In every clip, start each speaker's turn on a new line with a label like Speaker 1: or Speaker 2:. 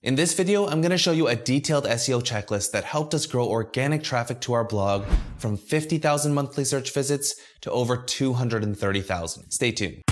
Speaker 1: In this video, I'm going to show you a detailed SEO checklist that helped us grow organic traffic to our blog from 50,000 monthly search visits to over 230,000. Stay tuned.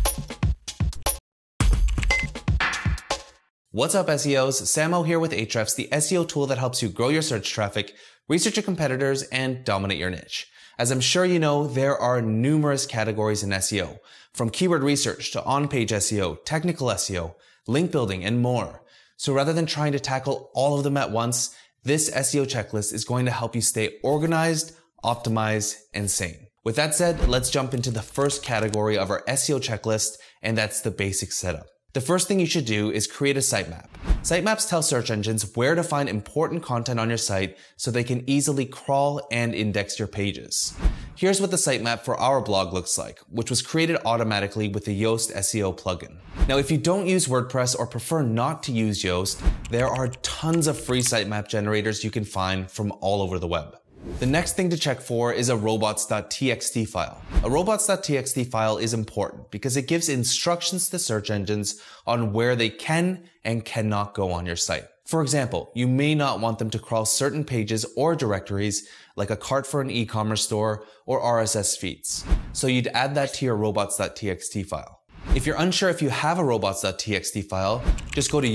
Speaker 1: What's up SEOs? Samo here with Ahrefs, the SEO tool that helps you grow your search traffic, research your competitors, and dominate your niche. As I'm sure you know, there are numerous categories in SEO, from keyword research to on-page SEO, technical SEO, link building, and more. So rather than trying to tackle all of them at once, this SEO checklist is going to help you stay organized, optimized, and sane. With that said, let's jump into the first category of our SEO checklist, and that's the basic setup. The first thing you should do is create a sitemap. Sitemaps tell search engines where to find important content on your site so they can easily crawl and index your pages. Here's what the sitemap for our blog looks like, which was created automatically with the Yoast SEO plugin. Now, if you don't use WordPress or prefer not to use Yoast, there are tons of free sitemap generators you can find from all over the web. The next thing to check for is a robots.txt file. A robots.txt file is important because it gives instructions to search engines on where they can and cannot go on your site. For example, you may not want them to crawl certain pages or directories like a cart for an e-commerce store or RSS feeds. So you'd add that to your robots.txt file. If you're unsure if you have a robots.txt file, just go to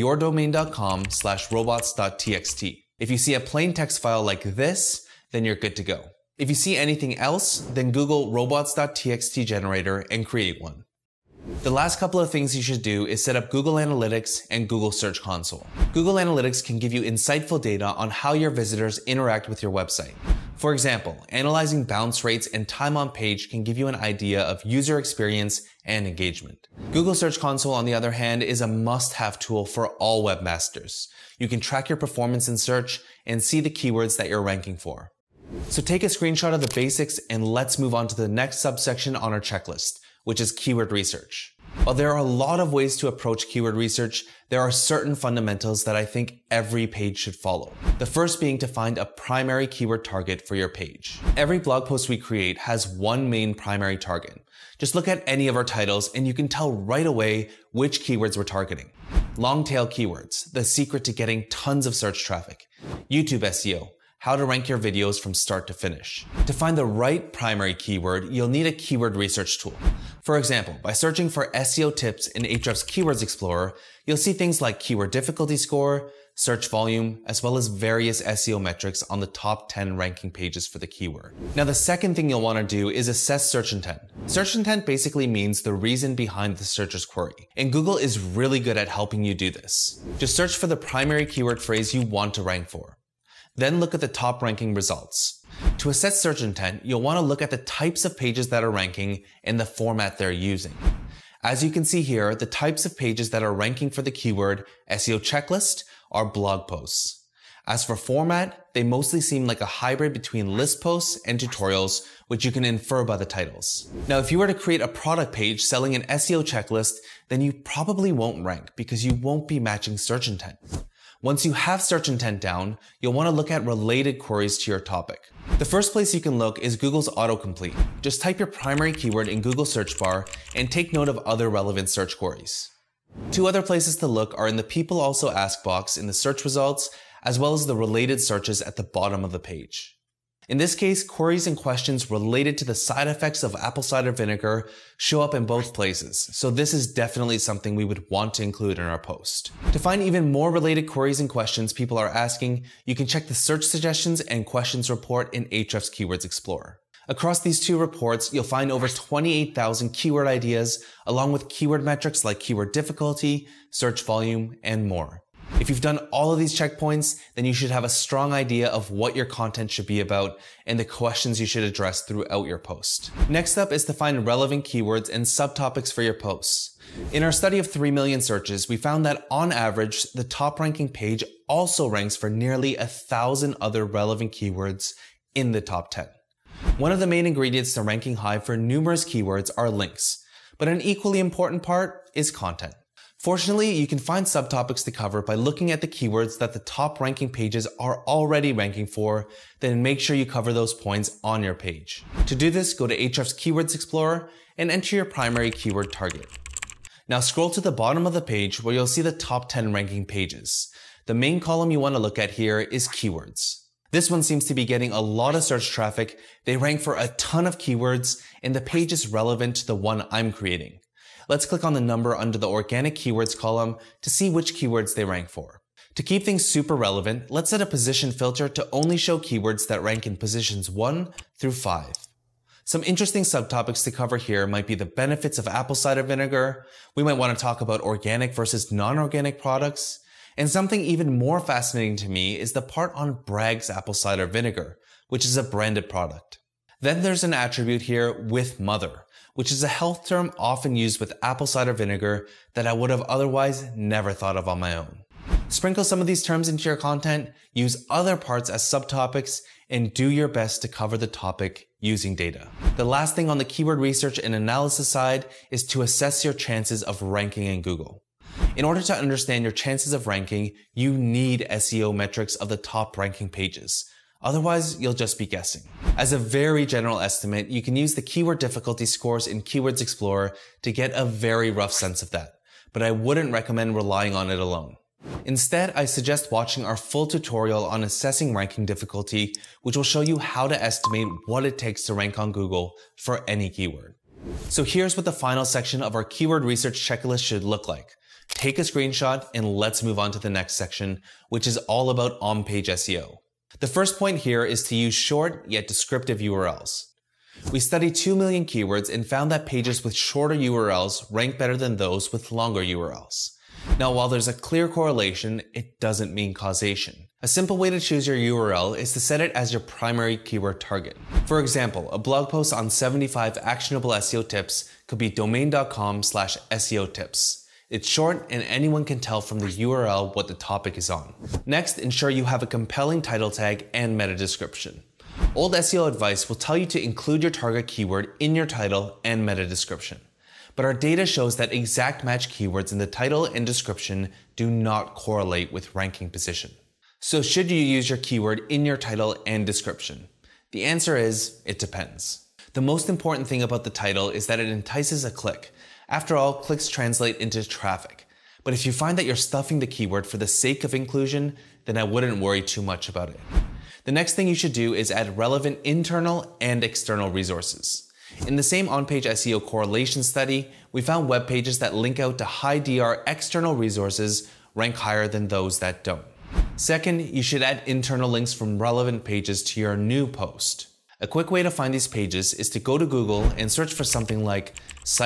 Speaker 1: yourdomain.com/robots.txt. If you see a plain text file like this, then you're good to go. If you see anything else, then Google robots.txt generator and create one. The last couple of things you should do is set up Google Analytics and Google Search Console. Google Analytics can give you insightful data on how your visitors interact with your website. For example, analyzing bounce rates and time on page can give you an idea of user experience and engagement. Google Search Console, on the other hand, is a must-have tool for all webmasters. You can track your performance in search and see the keywords that you're ranking for. So take a screenshot of the basics and let's move on to the next subsection on our checklist, which is keyword research. While there are a lot of ways to approach keyword research, there are certain fundamentals that I think every page should follow. The first being to find a primary keyword target for your page. Every blog post we create has one main primary target. Just look at any of our titles and you can tell right away which keywords we're targeting. Long tail keywords, the secret to getting tons of search traffic. YouTube SEO, how to rank your videos from start to finish. To find the right primary keyword, you'll need a keyword research tool. For example, by searching for SEO tips in Ahrefs Keywords Explorer, you'll see things like keyword difficulty score, search volume, as well as various SEO metrics on the top 10 ranking pages for the keyword. Now, the second thing you'll want to do is assess search intent. Search intent basically means the reason behind the searcher's query, and Google is really good at helping you do this. Just search for the primary keyword phrase you want to rank for. Then look at the top ranking results. To assess search intent, you'll want to look at the types of pages that are ranking and the format they're using. As you can see here, the types of pages that are ranking for the keyword SEO checklist are blog posts. As for format, they mostly seem like a hybrid between list posts and tutorials, which you can infer by the titles. Now, if you were to create a product page selling an SEO checklist, then you probably won't rank because you won't be matching search intent. Once you have search intent down, you'll want to look at related queries to your topic. The first place you can look is Google's autocomplete. Just type your primary keyword in Google search bar and take note of other relevant search queries. Two other places to look are in the People Also Ask box in the search results, as well as the related searches at the bottom of the page. In this case, queries and questions related to the side effects of apple cider vinegar show up in both places, so this is definitely something we would want to include in our post. To find even more related queries and questions people are asking, you can check the Search Suggestions and Questions report in Ahrefs Keywords Explorer. Across these two reports, you'll find over 28,000 keyword ideas, along with keyword metrics like keyword difficulty, search volume, and more. If you've done all of these checkpoints, then you should have a strong idea of what your content should be about and the questions you should address throughout your post. Next up is to find relevant keywords and subtopics for your posts. In our study of 3 million searches, we found that on average, the top ranking page also ranks for nearly 1,000 other relevant keywords in the top 10. One of the main ingredients to ranking high for numerous keywords are links, but an equally important part is content. Fortunately, you can find subtopics to cover by looking at the keywords that the top ranking pages are already ranking for, then make sure you cover those points on your page. To do this, go to Ahrefs Keywords Explorer and enter your primary keyword target. Now scroll to the bottom of the page where you'll see the top 10 ranking pages. The main column you want to look at here is keywords. This one seems to be getting a lot of search traffic. They rank for a ton of keywords, and the page is relevant to the one I'm creating. Let's click on the number under the organic keywords column to see which keywords they rank for. To keep things super relevant, let's set a position filter to only show keywords that rank in positions 1 through 5. Some interesting subtopics to cover here might be the benefits of apple cider vinegar. We might want to talk about organic versus non-organic products. And something even more fascinating to me is the part on Bragg's apple cider vinegar, which is a branded product. Then there's an attribute here with mother, which is a health term often used with apple cider vinegar that I would have otherwise never thought of on my own. Sprinkle some of these terms into your content, use other parts as subtopics, and do your best to cover the topic using data. The last thing on the keyword research and analysis side is to assess your chances of ranking in Google. In order to understand your chances of ranking, you need SEO metrics of the top ranking pages. Otherwise, you'll just be guessing. As a very general estimate, you can use the keyword difficulty scores in Keywords Explorer to get a very rough sense of that, but I wouldn't recommend relying on it alone. Instead, I suggest watching our full tutorial on assessing ranking difficulty, which will show you how to estimate what it takes to rank on Google for any keyword. So here's what the final section of our keyword research checklist should look like. Take a screenshot and let's move on to the next section, which is all about on-page SEO. The first point here is to use short yet descriptive URLs. We studied 2 million keywords and found that pages with shorter URLs rank better than those with longer URLs. Now, while there's a clear correlation, it doesn't mean causation. A simple way to choose your URL is to set it as your primary keyword target. For example, a blog post on 75 actionable SEO tips could be domain.com/SEO tips. It's short and anyone can tell from the URL what the topic is on. Next, ensure you have a compelling title tag and meta description. Old SEO advice will tell you to include your target keyword in your title and meta description. But our data shows that exact match keywords in the title and description do not correlate with ranking position. So should you use your keyword in your title and description? The answer is, it depends. The most important thing about the title is that it entices a click. After all, clicks translate into traffic. But if you find that you're stuffing the keyword for the sake of inclusion, then I wouldn't worry too much about it. The next thing you should do is add relevant internal and external resources. In the same on-page SEO correlation study, we found web pages that link out to high DR external resources rank higher than those that don't. Second, you should add internal links from relevant pages to your new post. A quick way to find these pages is to go to Google and search for something like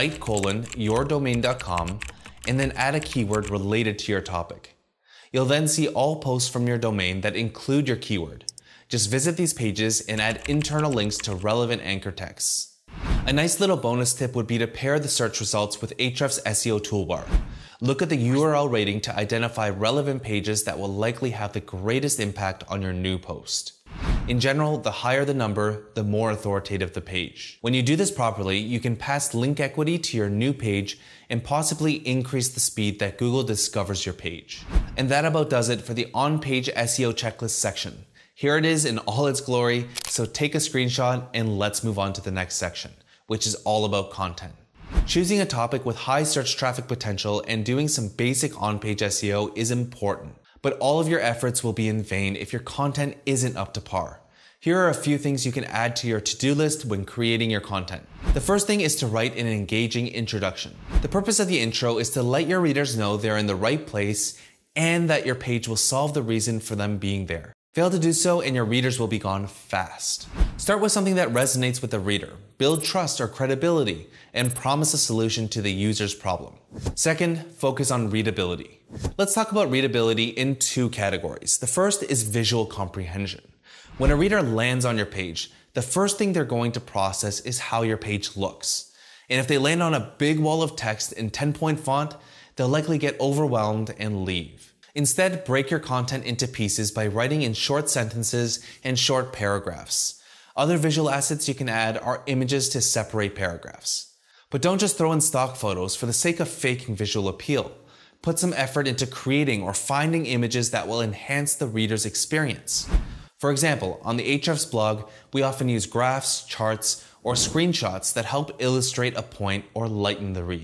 Speaker 1: site:/yourdomain.com and then add a keyword related to your topic. You'll then see all posts from your domain that include your keyword. Just visit these pages and add internal links to relevant anchor texts. A nice little bonus tip would be to pair the search results with Ahrefs' SEO toolbar. Look at the URL rating to identify relevant pages that will likely have the greatest impact on your new post. In general, the higher the number, the more authoritative the page. When you do this properly, you can pass link equity to your new page and possibly increase the speed that Google discovers your page. And that about does it for the on-page SEO checklist section. Here it is in all its glory, so take a screenshot and let's move on to the next section, which is all about content. Choosing a topic with high search traffic potential and doing some basic on-page SEO is important, but all of your efforts will be in vain if your content isn't up to par. Here are a few things you can add to your to-do list when creating your content. The first thing is to write an engaging introduction. The purpose of the intro is to let your readers know they're in the right place and that your page will solve the reason for them being there. Fail to do so and your readers will be gone fast. Start with something that resonates with the reader. Build trust or credibility and promise a solution to the user's problem. Second, focus on readability. Let's talk about readability in two categories. The first is visual comprehension. When a reader lands on your page, the first thing they're going to process is how your page looks. And if they land on a big wall of text in 10-point font, they'll likely get overwhelmed and leave. Instead, break your content into pieces by writing in short sentences and short paragraphs. Other visual assets you can add are images to separate paragraphs. But don't just throw in stock photos for the sake of faking visual appeal. Put some effort into creating or finding images that will enhance the reader's experience. For example, on the Ahrefs blog, we often use graphs, charts, or screenshots that help illustrate a point or lighten the read.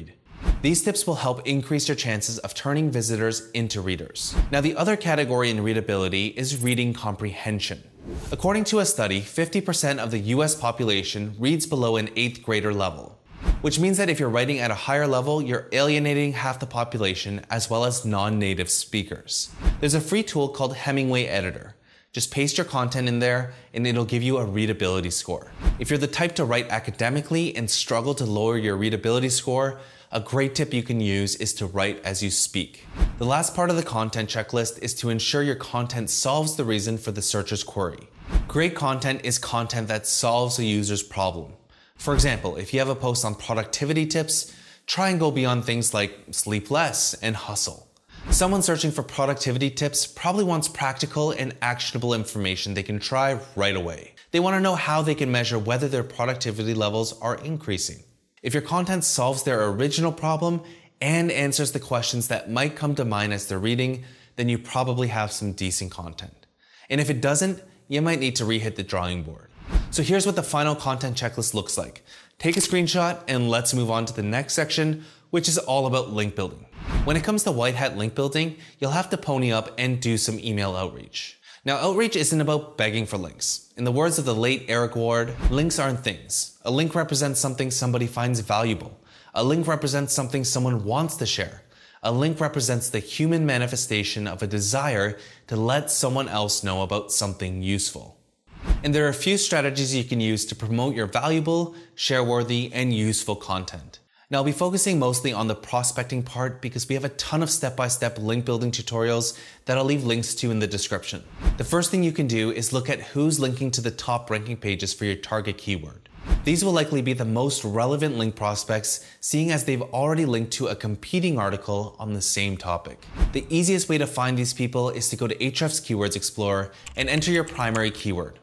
Speaker 1: These tips will help increase your chances of turning visitors into readers. Now, the other category in readability is reading comprehension. According to a study, 50% of the US population reads below an 8th grader level, which means that if you're writing at a higher level, you're alienating half the population as well as non-native speakers. There's a free tool called Hemingway Editor. Just paste your content in there and it'll give you a readability score. If you're the type to write academically and struggle to lower your readability score, a great tip you can use is to write as you speak. The last part of the content checklist is to ensure your content solves the reason for the searcher's query. Great content is content that solves a user's problem. For example, if you have a post on productivity tips, try and go beyond things like sleep less and hustle. Someone searching for productivity tips probably wants practical and actionable information they can try right away. They want to know how they can measure whether their productivity levels are increasing. If your content solves their original problem and answers the questions that might come to mind as they're reading, then you probably have some decent content. And if it doesn't, you might need to re-hit the drawing board. So here's what the final content checklist looks like. Take a screenshot and let's move on to the next section, which is all about link building. When it comes to white hat link building, you'll have to pony up and do some email outreach. Now, outreach isn't about begging for links. In the words of the late Eric Ward, links aren't things. A link represents something somebody finds valuable. A link represents something someone wants to share. A link represents the human manifestation of a desire to let someone else know about something useful. And there are a few strategies you can use to promote your valuable, share-worthy, and useful content. Now, I'll be focusing mostly on the prospecting part because we have a ton of step-by-step link building tutorials that I'll leave links to in the description. The first thing you can do is look at who's linking to the top ranking pages for your target keyword. These will likely be the most relevant link prospects, seeing as they've already linked to a competing article on the same topic. The easiest way to find these people is to go to Ahrefs Keywords Explorer and enter your primary keyword.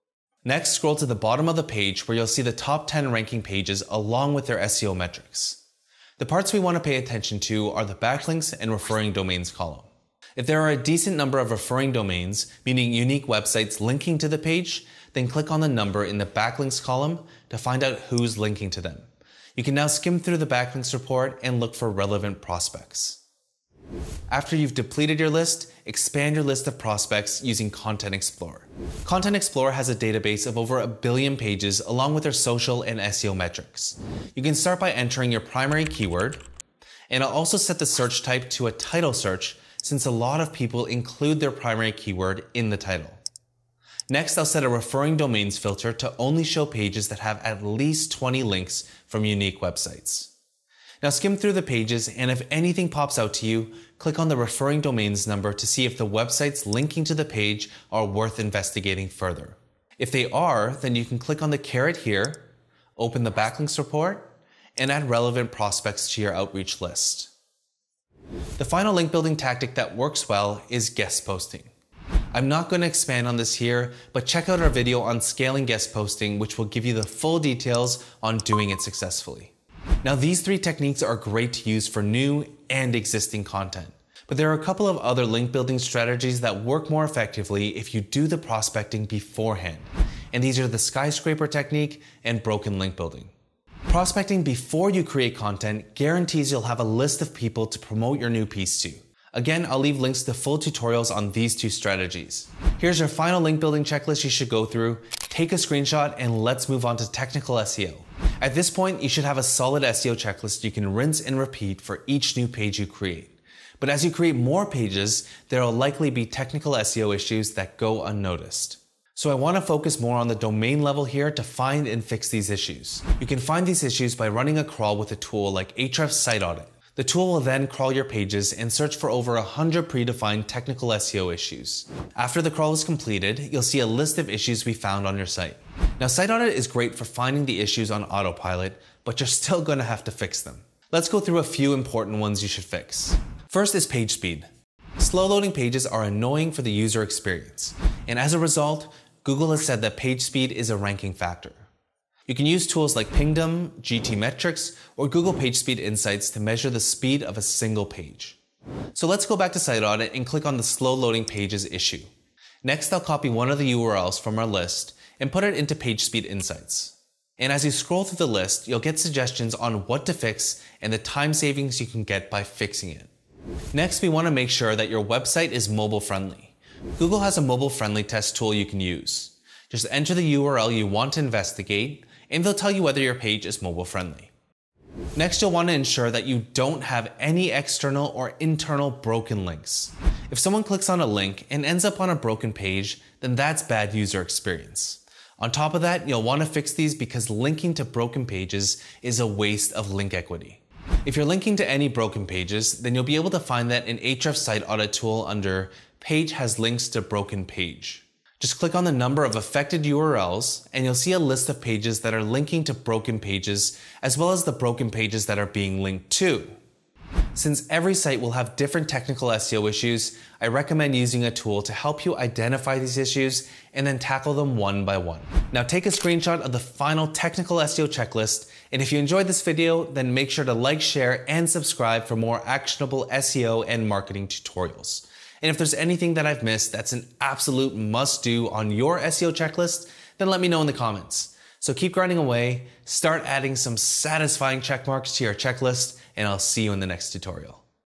Speaker 1: Next, scroll to the bottom of the page where you'll see the top 10 ranking pages along with their SEO metrics. The parts we want to pay attention to are the backlinks and referring domains column. If there are a decent number of referring domains, meaning unique websites linking to the page, then click on the number in the backlinks column to find out who's linking to them. You can now skim through the backlinks report and look for relevant prospects. After you've depleted your list, expand your list of prospects using Content Explorer. Content Explorer has a database of over 1 billion pages along with their social and SEO metrics. You can start by entering your primary keyword, and I'll also set the search type to a title search since a lot of people include their primary keyword in the title. Next, I'll set a referring domains filter to only show pages that have at least 20 links from unique websites. Now skim through the pages, and if anything pops out to you, click on the referring domains number to see if the websites linking to the page are worth investigating further. If they are, then you can click on the caret here, open the backlinks report, and add relevant prospects to your outreach list. The final link building tactic that works well is guest posting. I'm not going to expand on this here, but check out our video on scaling guest posting, which will give you the full details on doing it successfully. Now, these 3 techniques are great to use for new and existing content, but there are a couple of other link building strategies that work more effectively if you do the prospecting beforehand, and these are the skyscraper technique and broken link building. Prospecting before you create content guarantees you'll have a list of people to promote your new piece to. Again, I'll leave links to full tutorials on these 2 strategies. Here's your final link building checklist you should go through. Take a screenshot and let's move on to technical SEO. At this point, you should have a solid SEO checklist you can rinse and repeat for each new page you create. But as you create more pages, there will likely be technical SEO issues that go unnoticed. So I want to focus more on the domain level here to find and fix these issues. You can find these issues by running a crawl with a tool like Ahrefs Site Audit. The tool will then crawl your pages and search for over 100 predefined technical SEO issues. After the crawl is completed, you'll see a list of issues we found on your site. Now, Site Audit is great for finding the issues on autopilot, but you're still going to have to fix them. Let's go through a few important ones you should fix. First is page speed. Slow loading pages are annoying for the user experience, and as a result, Google has said that page speed is a ranking factor. You can use tools like Pingdom, GTmetrix, or Google PageSpeed Insights to measure the speed of a single page. So let's go back to Site Audit and click on the slow loading pages issue. Next, I'll copy one of the URLs from our list and put it into PageSpeed Insights. And as you scroll through the list, you'll get suggestions on what to fix and the time savings you can get by fixing it. Next, we want to make sure that your website is mobile friendly. Google has a mobile friendly test tool you can use. Just enter the URL you want to investigate, and they'll tell you whether your page is mobile friendly. Next, you'll want to ensure that you don't have any external or internal broken links. If someone clicks on a link and ends up on a broken page, then that's bad user experience. On top of that, you'll want to fix these because linking to broken pages is a waste of link equity. If you're linking to any broken pages, then you'll be able to find that in Ahrefs site audit tool under Page has links to broken page. Just click on the number of affected URLs and you'll see a list of pages that are linking to broken pages as well as the broken pages that are being linked to. Since every site will have different technical SEO issues, I recommend using a tool to help you identify these issues and then tackle them one by one. Now take a screenshot of the final technical SEO checklist, and if you enjoyed this video, then make sure to like, share, and subscribe for more actionable SEO and marketing tutorials. And if there's anything that I've missed that's an absolute must-do on your SEO checklist, then let me know in the comments. So keep grinding away, start adding some satisfying check marks to your checklist, and I'll see you in the next tutorial.